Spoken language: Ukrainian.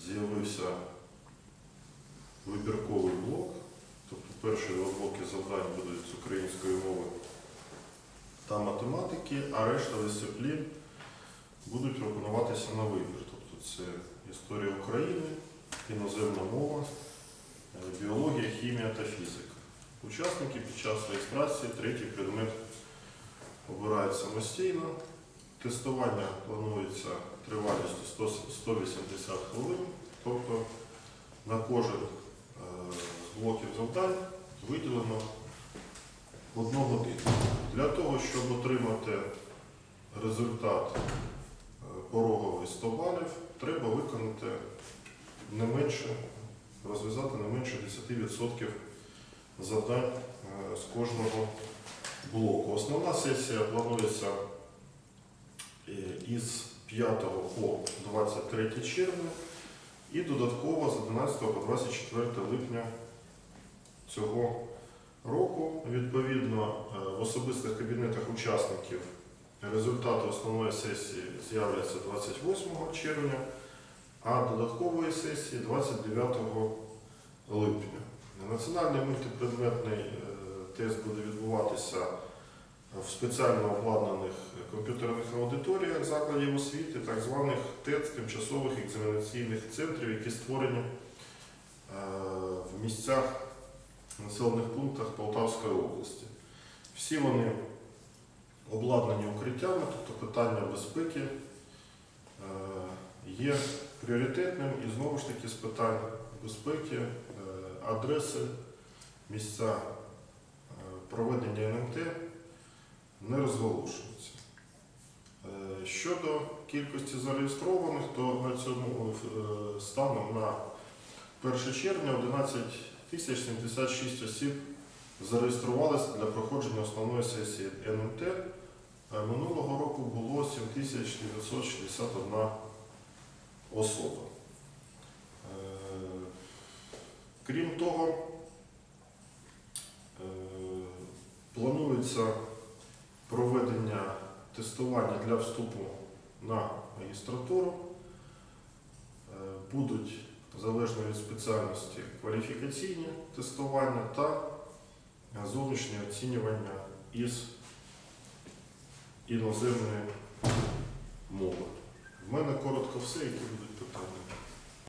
з'явився вибірковий блок. Тобто перші два блоки завдань будуть з української мови та математики, а решта дисциплін будуть пропонуватися на вибір. Тобто це історія України, іноземна мова, біологія, хімія та фізика. Учасники під час реєстрації третій предмет обирають самостійно. Тестування планується тривалістю 180 хвилин, тобто на кожен з блоків завдань виділено 1 годину. Для того, щоб отримати результат пороговий 100 балів, треба виконати розв'язати не менше 10% завдань з кожного блоку. Основна сесія планується із 5 по 23 червня і додатково з 11 по 24 липня цього року. Відповідно, в особистих кабінетах учасників результати основної сесії з'являться 28 червня, а додаткової сесії 29 липня. Національний мультипредметний тест буде відбуватися в спеціально обладнаних комп'ютерних аудиторіях закладів освіти, так званих ТЕЦ, тимчасових екзаменаційних центрів, які створені в місцях населених пунктах Полтавської області. Всі вони обладнані укриттями, тобто питання безпеки є пріоритетним і знову ж таки з питань безпеки адреси, місця проведення НМТ не розголошуються. Щодо кількості зареєстрованих, то на цьому станом на 1 червня 11 076 осіб зареєструвалися для проходження основної сесії НМТ. Минулого року було 7961 особа. Крім того, планується проведення тестування для вступу на магістратуру. Будуть, залежно від спеціальності, кваліфікаційні тестування та зовнішнє оцінювання із іноземної мови. В мене коротко все, які будуть питання.